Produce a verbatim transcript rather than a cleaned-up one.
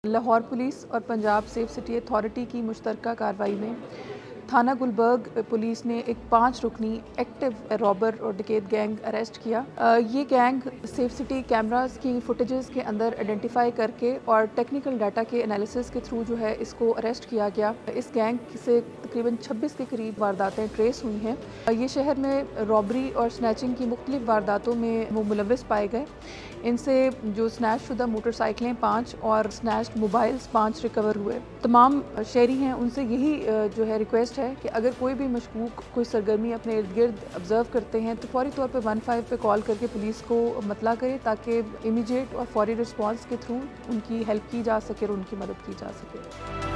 Lahore police और Punjab safe city authority की मुश्तरका कार्रवाई में थाना गुलबर्ग पुलिस ने एक पाँच रुकनी एक्टिव रॉबर और डिकेट गैंग अरेस्ट किया। ये गैंग सेफ सिटी कैमरास की फुटेजेस के अंदर आइडेंटिफाई करके और टेक्निकल डाटा के एनालिसिस के थ्रू जो है इसको अरेस्ट किया गया। इस गैंग से तकरीबन छब्बीस के करीब वारदातें ट्रेस हुई हैं। ये शहर में रॉबरी और स्नैचिंग की मुख्तलिफ वारदातों में वो मुलविस पाए गए। इनसे जो स्नैच शुदा मोटरसाइकिलें पाँच और स्नैच्ड मोबाइल्स पाँच रिकवर हुए। तमाम शहरी हैं उनसे यही जो है रिक्वेस्ट है कि अगर कोई भी मशकूक कोई सरगर्मी अपने इर्द गिर्द ऑब्जर्व करते हैं तो फौरी तौर पे वन फाइव पे कॉल करके पुलिस को मतला करें ताकि इमीडिएट और फौरी रिस्पांस के थ्रू उनकी हेल्प की जा सके और उनकी मदद की जा सके।